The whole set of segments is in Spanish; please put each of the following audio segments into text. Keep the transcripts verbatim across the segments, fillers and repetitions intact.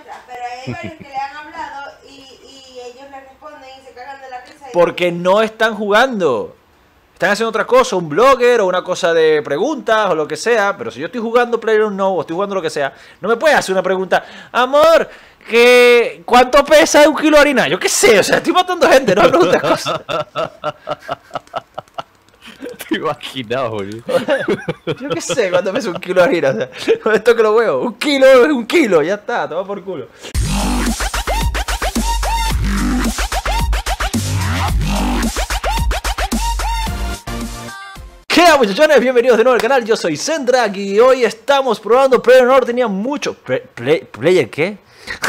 muestras, pero hay varios que le han hablado y, y ellos le responden y se cagan de la risa. Y Porque no están jugando. Están haciendo otra cosa, un blogger o una cosa de preguntas o lo que sea. Pero si yo estoy jugando PlayerUnknown o estoy jugando lo que sea, no me puedes hacer una pregunta. Amor, que ¿cuánto pesa un kilo de harina? Yo qué sé, o sea, estoy matando gente, no me preguntas cosas. Te imaginas, boludo. Yo qué sé cuánto pesa un kilo de harina. O sea, esto que lo huevos. Un kilo es un kilo, ya está, toma por culo. ¿Qué onda, muchachones? Bienvenidos de nuevo al canal, yo soy Zendrak y hoy estamos probando PlayerUnknown. Tenía mucho... Play, play, ¿Player qué?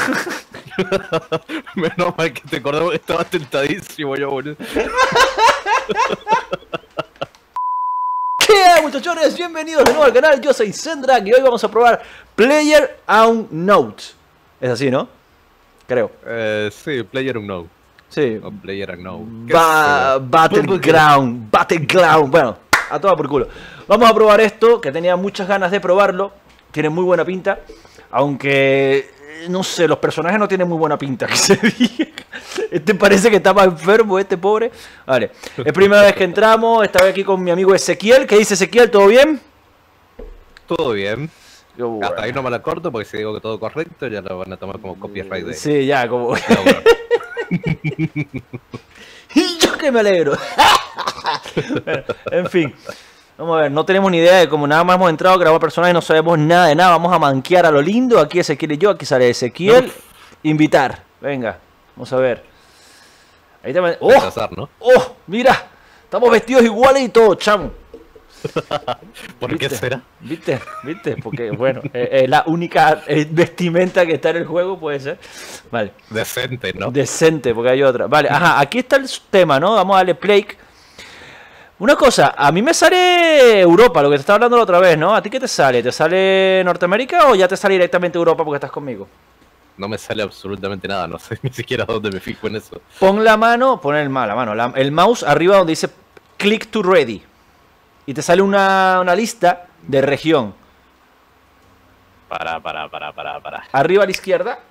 Menos mal que te acordamos que estaba tentadísimo yo, boludo. ¿Qué onda, muchachones? Bienvenidos de nuevo al canal, yo soy Zendrak y hoy vamos a probar PlayerUnknown. Es así, ¿no? Creo. Eh, sí, PlayerUnknown. Sí. O PlayerUnknown. Ba Battleground, Battleground, bueno, a toda por culo. Vamos a probar esto, que tenía muchas ganas de probarlo. Tiene muy buena pinta. Aunque, no sé, los personajes no tienen muy buena pinta, que se diga. Este parece que está más enfermo, este pobre. Vale, es primera vez que entramos. Estaba aquí con mi amigo Ezequiel. ¿Qué dice Ezequiel? ¿Todo bien? Todo bien. Yo, bueno. Hasta ahí no me la corto porque si digo que todo correcto ya lo van a tomar como copyright de... Sí, ya, como... Pero bueno. Y yo que me alegro. Bueno, en fin. Vamos a ver, no tenemos ni idea de cómo nada más hemos entrado a grabar personajes, no sabemos nada de nada. Vamos a manquear a lo lindo. Aquí Ezequiel y yo, aquí sale Ezequiel. No. Invitar. Venga, vamos a ver. Ahí te... ¡Oh! Rechazar, ¿no? ¡Oh! Mira, estamos vestidos iguales y todo, chamo. ¿Por ¿Viste? qué será? ¿Viste? ¿Viste? Porque, bueno, es, es la única vestimenta que está en el juego, puede ser. Vale. Decente, ¿no? Decente, porque hay otra. Vale, ajá, aquí está el tema, ¿no? Vamos a darle play. Una cosa, a mí me sale Europa, lo que te estaba hablando la otra vez, ¿no? ¿A ti qué te sale? ¿Te sale Norteamérica o ya te sale directamente Europa porque estás conmigo? No me sale absolutamente nada, no sé ni siquiera dónde me fijo en eso. Pon la mano, pon el, la mano, la, el mouse arriba donde dice click to ready. Y te sale una, una lista de región. Para, para, para, para, para. Arriba a la izquierda.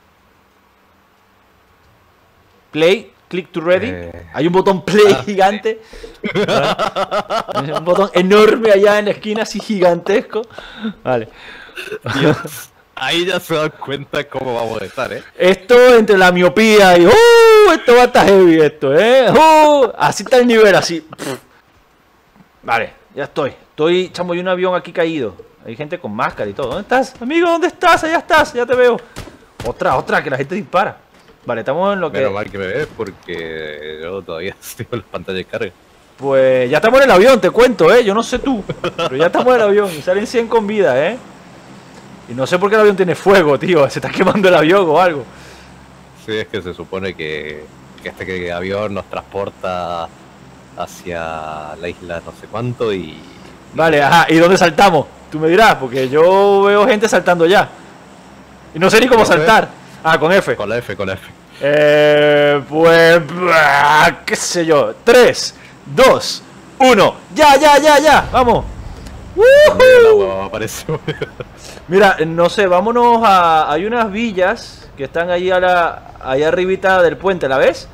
Play, click to ready. Eh... Hay un botón play ah, gigante. Vale. Un botón enorme allá en la esquina, así gigantesco. Vale. Dios. Ahí ya se dan cuenta cómo vamos a estar, ¿eh? Esto entre la miopía y... ¡Uh! Esto va a estar heavy, esto, ¿eh? ¡Uh! Así está el nivel, así. Vale, ya estoy. Estoy, chamo, hay un avión aquí caído. Hay gente con máscara y todo. ¿Dónde estás? Amigo, ¿dónde estás? Allá estás, ya te veo. Otra, otra, que la gente dispara. Vale, estamos en lo que... Menos mal que me ves porque yo todavía tengo la pantalla de carga. Pues ya estamos en el avión, te cuento, ¿eh? Yo no sé tú, pero ya estamos en el avión y salen cien con vida, ¿eh? Y no sé por qué el avión tiene fuego, tío. Se está quemando el avión o algo. Sí, es que se supone que, que este que avión nos transporta hacia la isla no sé cuánto y... Vale, ajá. ¿Y dónde saltamos? Tú me dirás, porque yo veo gente saltando ya. Y no sé ni cómo saltar. Ah, con F. Con la F, con la F. Eh, pues... qué sé yo. tres, dos, uno. ¡Ya, ya, ya, ya! ¡Vamos! ¡Uh! Mira, no sé, vámonos a... Hay unas villas que están allí a la... allá arribita del puente, ¿la ves?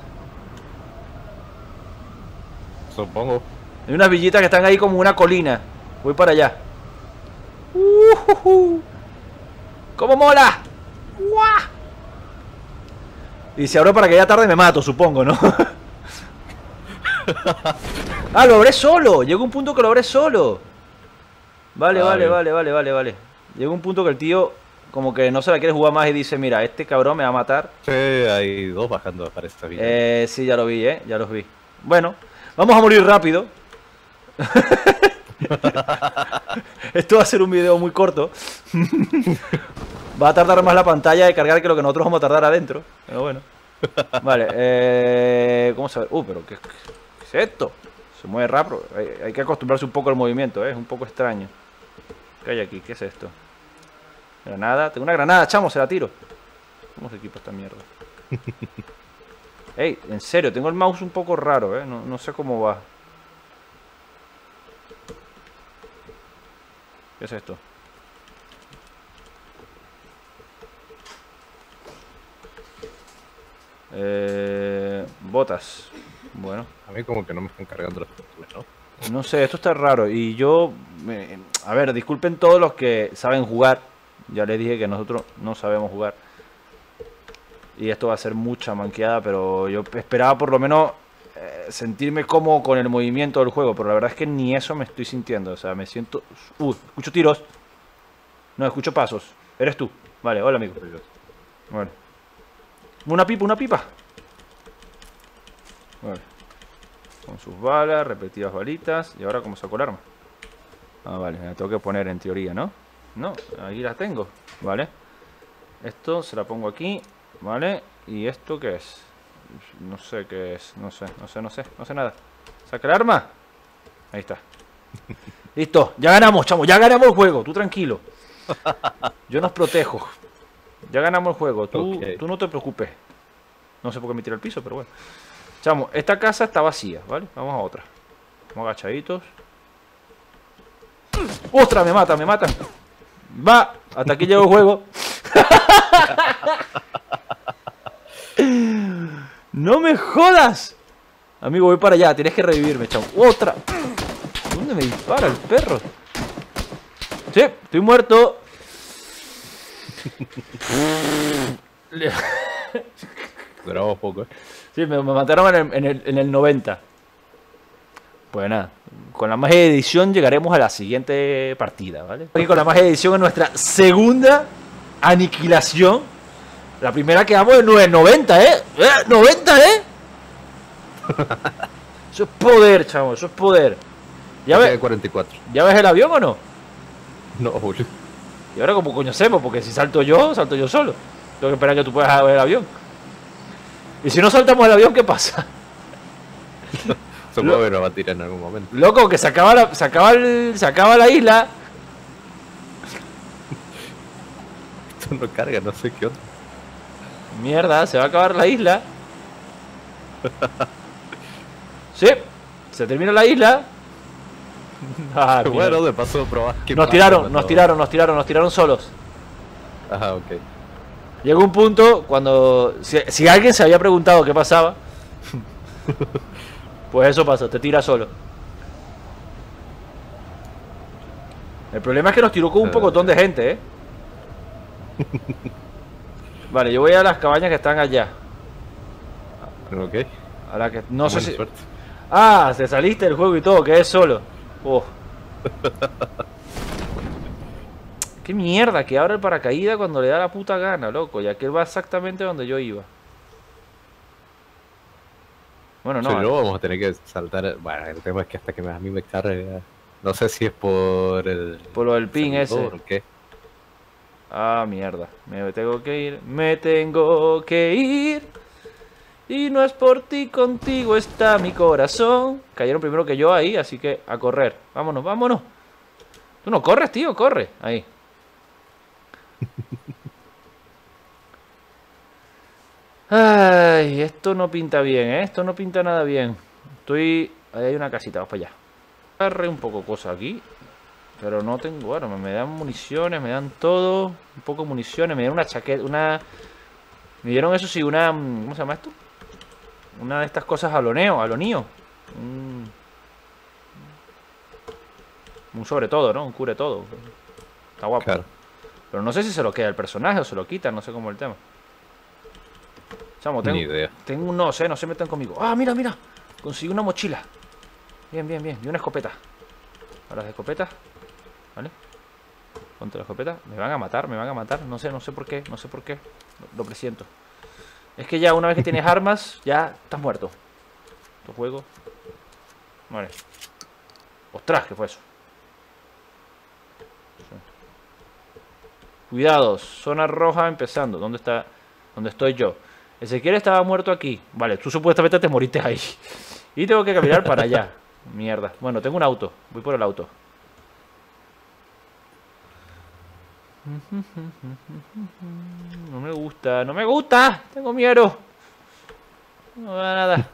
Supongo. Hay unas villitas que están ahí como una colina. Voy para allá. Uh, uh, uh. ¡Cómo mola! ¡Uah! Y si abro para que ya tarde me mato, supongo, ¿no? Ah, lo abré solo. Llegó un punto que lo abré solo. Vale, ah, vale, bien. vale, vale, vale, vale. Llegó un punto que el tío como que no se la quiere jugar más y dice, mira, este cabrón me va a matar. Sí, hay dos bajando para esta villa. Eh, sí, ya lo vi, eh, ya los vi. Bueno, vamos a morir rápido. Esto va a ser un video muy corto. Va a tardar más la pantalla de cargar que lo que nosotros vamos a tardar adentro. Pero bueno. Vale, eh, ¿cómo se ve? Uh, pero ¿qué, qué es esto? Se mueve rápido. Hay, hay que acostumbrarse un poco al movimiento, ¿eh? Es un poco extraño. ¿Qué hay aquí? ¿Qué es esto? Granada. Tengo una granada, chamo, se la tiro. ¿Cómo se equipa esta mierda? Ey, en serio, tengo el mouse un poco raro, ¿eh? No, no sé cómo va. ¿Qué es esto? Eh, botas. Bueno. A mí como que no me están cargando las tortugas, ¿no? No sé, esto está raro. Y yo... eh, a ver, disculpen todos los que saben jugar. Ya les dije que nosotros no sabemos jugar. Y esto va a ser mucha manqueada, pero yo esperaba por lo menos eh, sentirme cómodo con el movimiento del juego. Pero la verdad es que ni eso me estoy sintiendo. O sea, me siento... Uh, escucho tiros. No, escucho pasos. Eres tú. Vale, hola amigo. Bueno. Una pipa, una pipa. Vale. Con sus balas, repetidas balitas. ¿Y ahora cómo saco el arma? Ah, vale, me la tengo que poner en teoría, ¿no? No, aquí la tengo. Vale. Esto se la pongo aquí. Vale. ¿Y esto qué es? No sé qué es. No sé, no sé, no sé. No sé nada. ¿Saca el arma? Ahí está. Listo, ya ganamos, chamo. Ya ganamos el juego. Tú tranquilo. Yo nos protejo. Ya ganamos el juego. Tú, Okay. tú no te preocupes. No sé por qué me tira al piso, pero bueno. Chamo, esta casa está vacía, ¿vale? Vamos a otra. Vamos agachaditos. ¡Ostras! Me matan, me matan. Va, hasta aquí llegó el juego. ¡No me jodas! Amigo, voy para allá, tienes que revivirme, chamo. ¡Otra! ¿Dónde me dispara el perro? Sí, estoy muerto. Duramos poco, ¿eh? Sí, me, me mataron en el, en, el, en el noventa. Pues nada, con la magia de edición llegaremos a la siguiente partida, ¿vale? Aquí con la magia de edición en nuestra segunda aniquilación. La primera quedamos en noventa, ¿eh? ¿Eh? noventa, ¿eh? Eso es poder, chavo, eso es poder. ¿Ya ves, cuarenta y cuatro. ¿Ya ves el avión o no? No, boludo. Y ahora como coño hacemos, porque si salto yo, salto yo solo. Tengo que esperar a que tú puedas ver el avión. Y si no saltamos el avión, ¿qué pasa? Supongo que nos va a tirar en algún momento. Loco, que se acaba la, se acaba el, se acaba la isla. Esto no carga, no sé qué onda. Mierda, se va a acabar la isla. Sí, se termina la isla. Ah, Bueno, de paso probar qué nos pasa tiraron, cuando- nos tiraron, nos tiraron, nos tiraron solos. Ajá, ok. Llegó un punto cuando... Si, si alguien se había preguntado qué pasaba, pues eso pasa, te tira solo. El problema es que nos tiró con un pocotón de gente, ¿eh? Vale, yo voy a las cabañas que están allá. Ok. A la que... No sé Buena si... suerte. Ah, te saliste del juego y todo, que es solo. Oh. Qué mierda, que abre el paracaídas cuando le da la puta gana, loco. Ya que él va exactamente donde yo iba. Bueno, no. Sí, luego vamos a tener que saltar. Bueno, el tema es que hasta que a mí me cargue. No sé si es por el. Por lo del ping ese. servidor o qué. Ah, mierda. Me tengo que ir. Me tengo que ir. Y no es por ti, contigo está mi corazón. Cayeron primero que yo ahí, así que a correr. Vámonos, vámonos. Tú no corres, tío, corre. Ahí. Ay, esto no pinta bien, ¿eh? Esto no pinta nada bien. Estoy... Ahí hay una casita, vamos para allá. Agarré un poco cosas aquí. Pero no tengo... Bueno, me dan municiones, me dan todo. Un poco de municiones, me dieron una chaqueta, una... Me dieron eso sí, una... ¿Cómo se llama esto? Una de estas cosas aloneo, alonío. Un... Un sobre todo, ¿no? Un cubre todo. Está guapo. Claro. Pero no sé si se lo queda el personaje o se lo quita, no sé cómo es el tema. Chamo, tengo, Ni idea. tengo un no sé, no se metan conmigo. Ah, mira, mira. Conseguí una mochila. Bien, bien, bien. Y una escopeta. A las escopetas. ¿Vale? Ponte la escopeta. Me van a matar, me van a matar. No sé, no sé por qué, no sé por qué. Lo, lo presiento. Es que ya una vez que tienes armas, ya estás muerto. Tu juego. Vale. Ostras, ¿qué fue eso? Cuidados, zona roja empezando. ¿Dónde está? ¿Dónde estoy yo? Ezequiel estaba muerto aquí. Vale, tú supuestamente te moriste ahí. Y tengo que caminar para allá. Mierda. Bueno, tengo un auto. Voy por el auto. No me gusta, no me gusta. Tengo miedo. No da nada.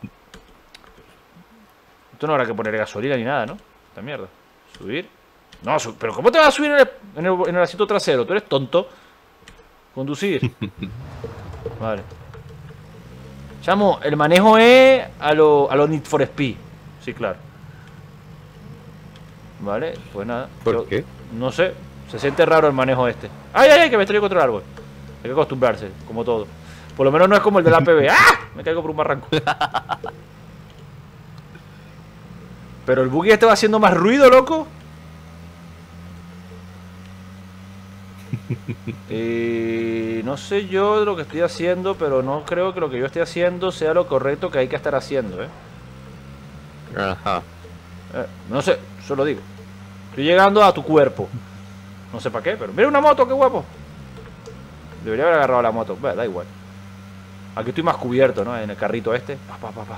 Esto no habrá que poner gasolina ni nada, ¿no? Esta mierda. Subir. No, su pero ¿cómo te vas a subir en el, en, el, en el asiento trasero? ¿Tú eres tonto? Conducir. Vale. Chamo, el manejo es a lo, a lo Need for Speed. Sí, claro. Vale, pues nada. ¿Por yo- qué? No sé, se siente raro el manejo este. ¡Ay, ay, ay! Que me estoy contra el árbol. Hay que acostumbrarse, como todo. Por lo menos no es como el de la P B. ¡Ah! Me caigo por un barranco. Pero el buggy este va haciendo más ruido, loco. Y no sé yo lo que estoy haciendo, pero no creo que lo que yo esté haciendo sea lo correcto que hay que estar haciendo, ¿eh? Ajá. Eh, no sé, solo digo. Estoy llegando a tu cuerpo. No sé para qué, pero mira una moto, qué guapo. Debería haber agarrado la moto. Bueno, da igual. Aquí estoy más cubierto, ¿no? En el carrito este. Pa, pa, pa, pa.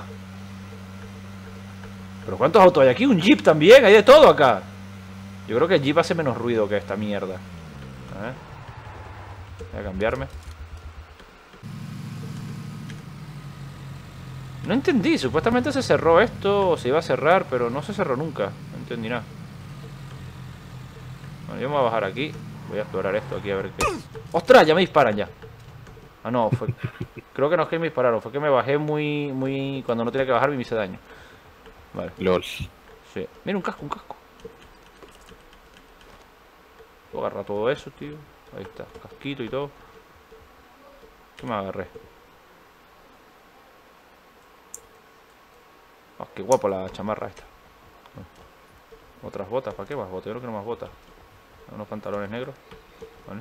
Pero ¿cuántos autos hay aquí? Un jeep también, hay de todo acá. Yo creo que el jeep hace menos ruido que esta mierda. A ver. Voy a cambiarme. No entendí, supuestamente se cerró esto o se iba a cerrar, pero no se cerró nunca. No entendí nada. Bueno, yo me voy a bajar aquí. Voy a explorar esto aquí a ver qué. ¡Ostras! Ya me disparan ya. Ah, no, fue. Creo que no es que me dispararon, fue que me bajé muy, muy. Cuando no tenía que bajar me hice daño. Vale. LOL. Sí. Mira un casco, un casco. Puedo agarrar todo eso, tío. Ahí está, casquito y todo. ¿Qué me agarré? Ah, qué guapo la chamarra esta. Otras botas, ¿para qué más botas? Yo creo que no más botas. Unos pantalones negros. Vale.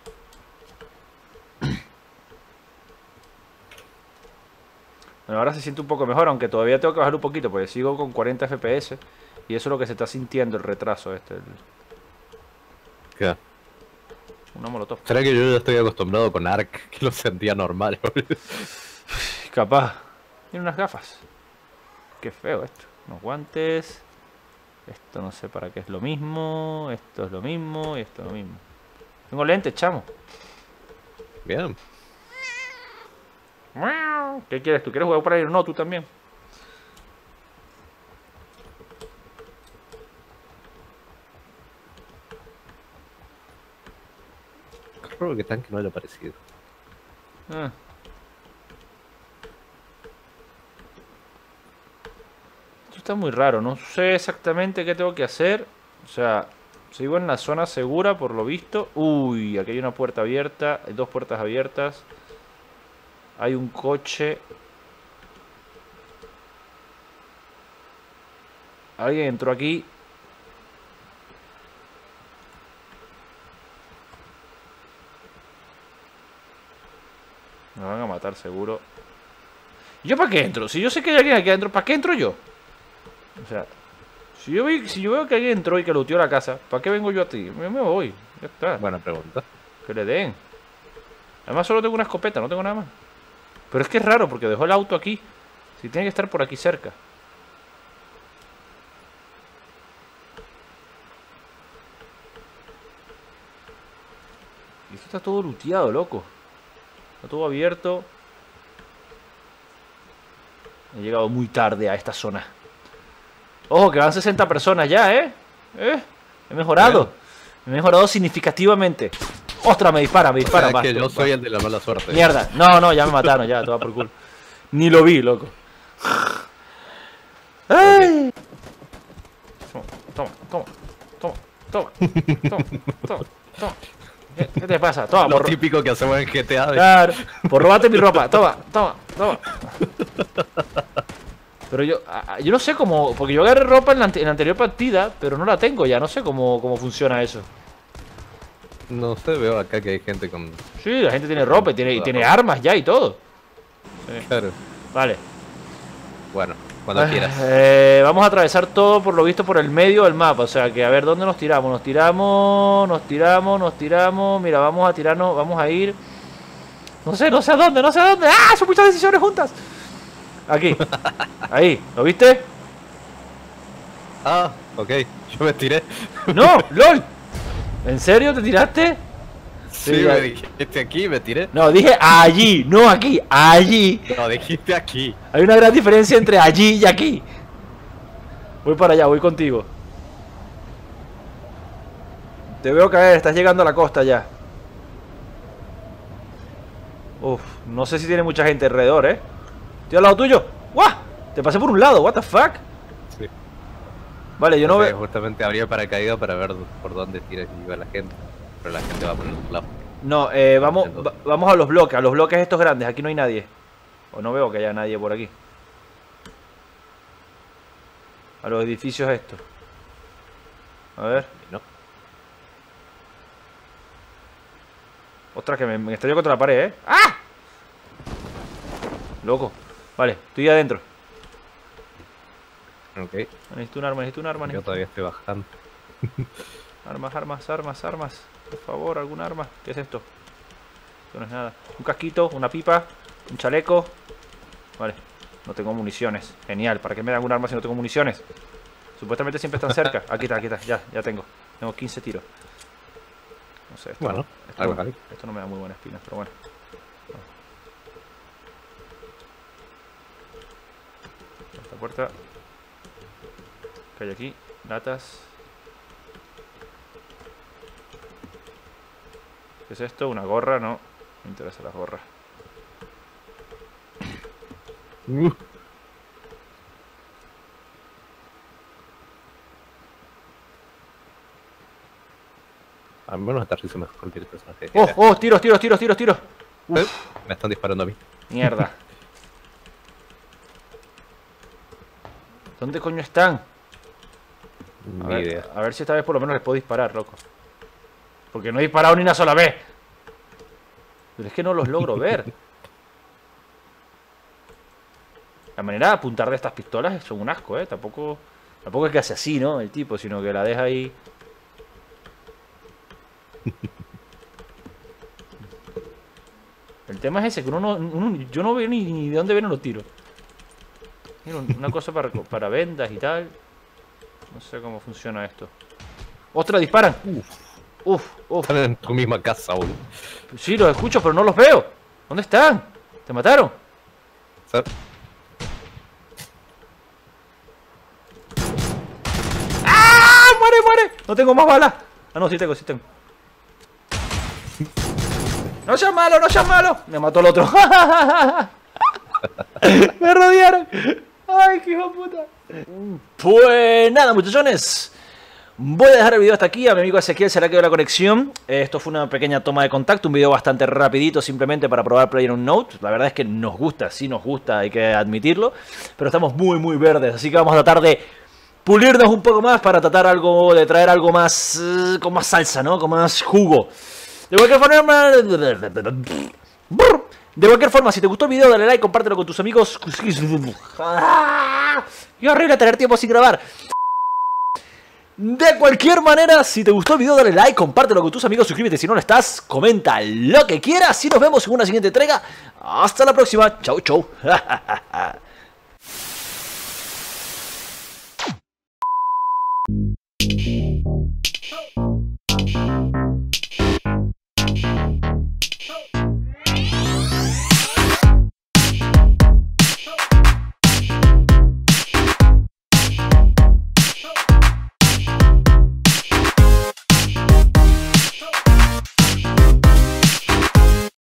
Bueno, ahora se siente un poco mejor, aunque todavía tengo que bajar un poquito, porque sigo con cuarenta F P S. Y eso es lo que se está sintiendo, el retraso este. El... ¿Qué? Una molotov. ¿Será que yo ya estoy acostumbrado con Ark? Que lo sentía normal. Capaz. Tiene unas gafas. Qué feo esto. Unos guantes. Esto no sé para qué es lo mismo. Esto es lo mismo. Y esto es lo mismo. Tengo lentes, chamo. Bien. ¿Qué quieres tú? ¿Quieres jugar por ahí? No, tú también. Creo que tanque no le ha parecido. Ah. Esto está muy raro. No sé exactamente qué tengo que hacer. O sea, sigo en la zona segura por lo visto. Uy, aquí hay una puerta abierta. Hay dos puertas abiertas. Hay un coche. Alguien entró aquí. Me van a matar seguro. ¿Y yo para qué entro? Si yo sé que hay alguien aquí adentro, ¿para qué entro yo? O sea, si yo, vi, si yo veo que alguien entró y que looteó la casa, ¿para qué vengo yo a ti? Me, me voy. Ya está. Buena pregunta. Que le den. Además solo tengo una escopeta, no tengo nada más. Pero es que es raro porque dejó el auto aquí. Si tiene que estar por aquí cerca. Y esto está todo looteado, loco. Está todo abierto. He llegado muy tarde a esta zona. Ojo, que van sesenta personas ya, ¿eh? ¿Eh? He mejorado. He mejorado significativamente. ¡Ostras! Me dispara, me dispara. Es más, que yo más. soy el de la mala suerte. Mierda. No, no, ya me mataron, ya, todo por culo. Ni lo vi, loco. ¡Ay! Toma, toma, toma, toma, toma, toma, toma. ¿Qué, qué te pasa? Toma, Lo por... típico que hacemos en G T A. Claro, por robarte mi ropa. Toma, toma, toma. Pero yo, a- yo no sé cómo, porque yo agarré ropa en la, ante- en la anterior partida, pero no la tengo ya, no sé cómo, cómo funciona eso. No sé, veo acá que hay gente con... Sí, la gente tiene ropa y tiene, y tiene armas ya y todo. Claro. Vale. Bueno, cuando Ah, quieras. eh, vamos a atravesar todo por lo visto por el medio del mapa, o sea que a ver dónde nos tiramos, nos tiramos, nos tiramos, nos tiramos, mira, vamos a tirarnos, vamos a ir, no sé, no sé a dónde, no sé a dónde, ¡ah! Son muchas decisiones juntas. Aquí, ahí, ¿lo viste? Ah, ok. Yo me tiré. No, LOL, ¿en serio te tiraste? Sí, Sí, me ya- dijiste aquí y me tiré. No, dije allí, no aquí, allí. No, dijiste aquí. Hay una gran diferencia entre allí y aquí. Voy para allá, voy contigo. Te veo caer, estás llegando a la costa ya. Uf, no sé si tiene mucha gente alrededor, ¿eh? Estoy al lado tuyo. ¡Guau! Te pasé por un lado, what the fuck. Sí. Vale, yo no Entonces, veo. justamente abrí el paracaídas para ver por dónde tira y iba la gente. Pero la gente va por el otro lado. No, eh, vamos, va- vamos a los bloques, a los bloques estos grandes. Aquí no hay nadie. O no veo que haya nadie por aquí. A los edificios estos. A ver. No. Ostras, que me, me estrelló contra la pared, ¿eh? ¡Ah! Loco. Vale, estoy adentro. Ok. Necesito un arma, necesito un arma. Yo Necesito... todavía estoy bajando. Armas, armas, armas, armas. Por favor, algún arma. ¿Qué es esto? Esto no es nada. Un casquito, una pipa, un chaleco. Vale, no tengo municiones. Genial, ¿para qué me dan un arma si no tengo municiones? Supuestamente siempre están cerca. Aquí está, aquí está, ya, ya tengo. Tengo quince tiros. No sé, esto, Bueno, no, esto, algo no, ahí. esto no me da muy buenas espinas, pero bueno. Esta puerta. ¿Qué hay aquí? Latas. ¿Qué es esto? ¿Una gorra? No, no me interesa la gorra. Uh. Al menos esta risa mejor que el personaje. ¡Oh! ¡Oh! ¡Tiros, tiros, tiros, tiros, tiros! Uf, Eh, Me están disparando a mí. mierda. ¿Dónde coño están? A Ni ver, idea. a ver si esta vez por lo menos les puedo disparar, loco. Porque no he disparado ni una sola vez. Pero es que no los logro ver. La manera de apuntar de estas pistolas son un asco, ¿eh? Tampoco, tampoco es que hace así, ¿no? El tipo, sino que la deja ahí. El tema es ese, que uno no, uno- yo no veo ni, ni de dónde vienen los tiros. Mira, una cosa para, para vendas y tal. No sé cómo funciona esto. ¡Ostras, disparan! Uf, uf. Están en tu misma casa, boludo. Sí, los escucho, pero no los veo. ¿Dónde están? ¿Te mataron? ¿Sabes? ¡Ah! ¡Muere, muere! No tengo más balas. Ah, no, sí tengo, sí tengo. ¡No seas malo, no seas malo! Me mató el otro. Me rodearon. ¡Ay, qué hijo de puta! Pues nada, muchachones. Voy a dejar el video hasta aquí. A mi amigo Ezequiel se le ha quedado la conexión. Esto fue una pequeña toma de contacto. Un video bastante rapidito simplemente para probar PlayerUnknown's. La verdad es que nos gusta, sí nos gusta, hay que admitirlo. Pero estamos muy, muy verdes. Así que vamos a tratar de pulirnos un poco más para tratar algo, de traer algo más, uh, con más salsa, ¿no? Con más jugo. De cualquier forma... De cualquier forma, si te gustó el video, dale like, compártelo con tus amigos. Y horrible tener tiempo sin grabar. De cualquier manera, si te gustó el video, dale like, compártelo con tus amigos, suscríbete si no lo estás, comenta lo que quieras y nos vemos en una siguiente entrega. Hasta la próxima. Chau, chau.